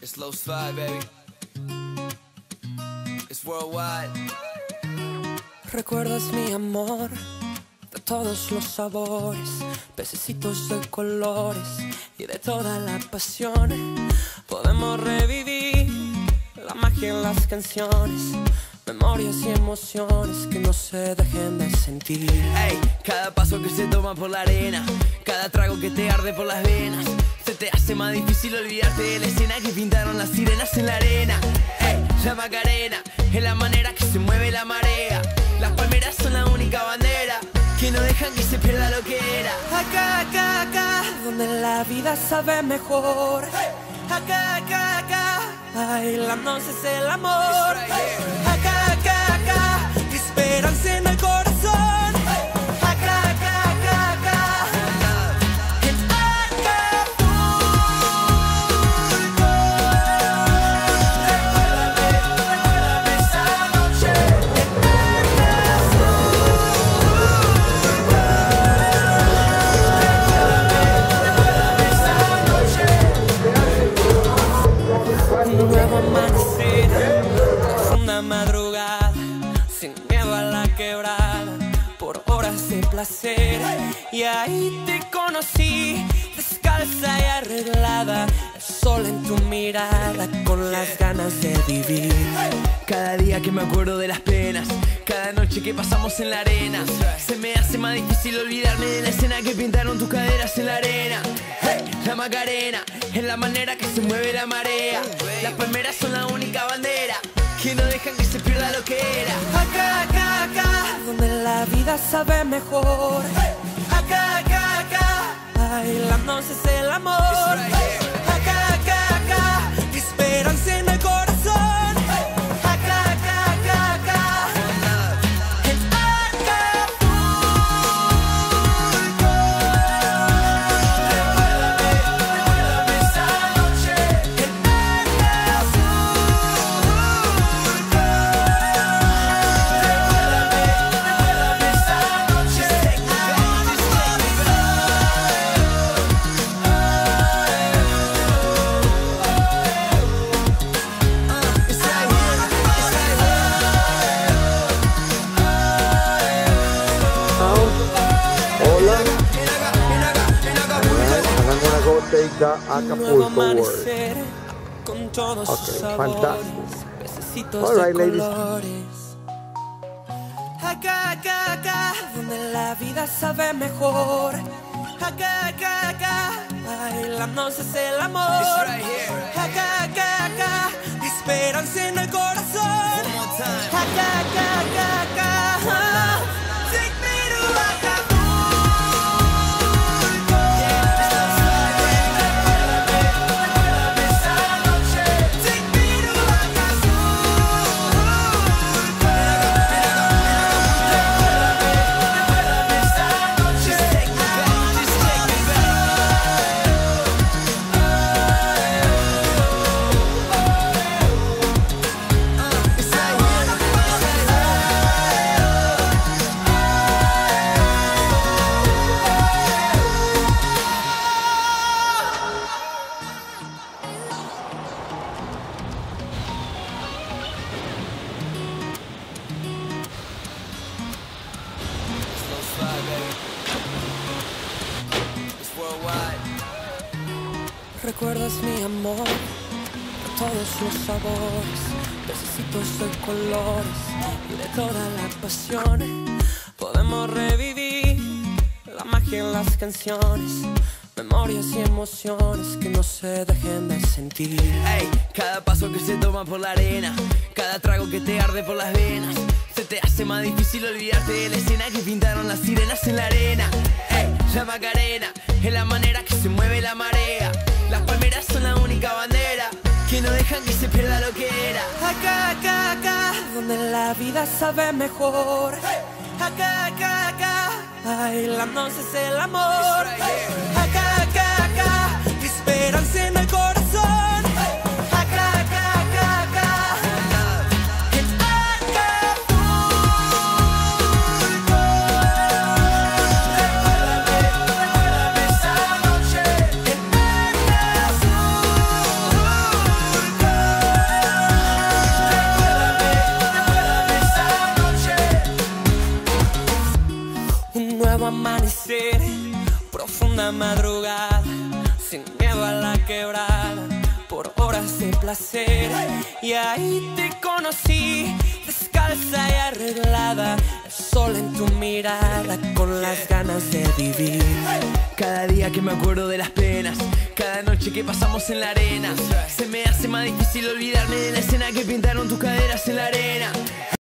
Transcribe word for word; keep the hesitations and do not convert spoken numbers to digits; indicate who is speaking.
Speaker 1: It's low slide, baby. It's worldwide.
Speaker 2: Recuerdas mi amor de todos los sabores, pececitos de colores y de toda la pasión. Podemos revivir la magia en las canciones, memorias y emociones que no se dejen de sentir.
Speaker 1: Ey, cada paso que se toma por la arena, cada trago que te arde por las venas, se te hace más difícil olvidarte de la escena que pintaron las sirenas en la arena. Ey, la Macarena es la manera que se mueve la marea. Las palmeras son la única bandera que no dejan que se pierda lo que era.
Speaker 2: Acá, acá, acá, donde la vida sabe mejor. Acá, acá, acá, bailando es el amor. Acá, acá, acá, esperanza en el corazón. Acá, acá, acá, acá, en Acapulco. Recuérdame, recuérdame esa noche en Acapulco. Recuérdame, recuérdame esa noche. Un nuevo amanecer, profunda madrugada, sin miedo a la quebrada, por horas de placer. Y ahí te conocí, descalza y arreglada, el sol en tu mirada, con las ganas de vivir.
Speaker 1: Cada día que me acuerdo de las penas, cada noche que pasamos en la arena, se me hace más difícil olvidarme de la escena que pintaron tus caderas en la arena. Hey, la Macarena es la manera que se mueve la marea. Las palmeras son la única bandera que no dejan que se pierda lo que era.
Speaker 2: Acá, acá, acá, donde la vida sabe mejor. Acá, acá, acá, bailando es el amor. Acá, acá, acá, esperanza en el corazón. Acá, acá, acá, acá, en Acapulco. Recuérdame, recuérdame esa noche en Acapulco. Recuérdame, recuérdame esa noche en
Speaker 3: Hola. And I'm gonna go take the Acapulco word.
Speaker 2: Con todos
Speaker 3: Okay,
Speaker 2: sus sabores,
Speaker 3: fantastic.
Speaker 2: pececitos
Speaker 3: All right,
Speaker 2: de
Speaker 3: ladies.
Speaker 2: colores. Acá, acá, acá, donde la vida sabe mejor. Acá, acá, acá, bailando es el amor.
Speaker 1: It's right here.
Speaker 2: Acá, acá, acá, esperanza en el corazón.
Speaker 1: One more time.
Speaker 2: Acá, acá, acá, acá. Take me to Acapulco. Recuérdame, recuérdame esa noche. Take me to Acapulco. Recuérdame, recuérdame esa noche. Take me back, just take me back. It's right here.
Speaker 1: It's low slide, baby. It's worldwide.
Speaker 2: ¿Recuerdas mi amor de todos los sabores, pececitos de colores y de toda la pasión? Podemos revivir la magia en las canciones, memorias y emociones que no se dejen de sentir.
Speaker 1: Ey, cada paso que se toma por la arena, cada trago que te arde por las venas, se te hace más difícil olvidarte de la escena que pintaron las sirenas en la arena. Ey, la Macarena es la manera que se mueve la marea. Las palmeras son la única bandera que no dejan que se pierda lo que era.
Speaker 2: Acá, acá, acá, donde la vida sabe mejor. Acá, acá, acá, bailando es el amor. Acá, acá, acá, esperanza en el corazón. Acá, acá, acá, acá, en Acapulco. Recuérdame, recuérdame esa noche en Acapulco. la madrugada, sin miedo a la quebrada, por horas de placer. Y ahí te conocí, descalza y arreglada, el sol en tu mirada, con las ganas de vivir.
Speaker 1: Cada día que me acuerdo de las penas, cada noche que pasamos en la arena, se me hace más difícil olvidarme de la escena que pintaron tus caderas en la arena.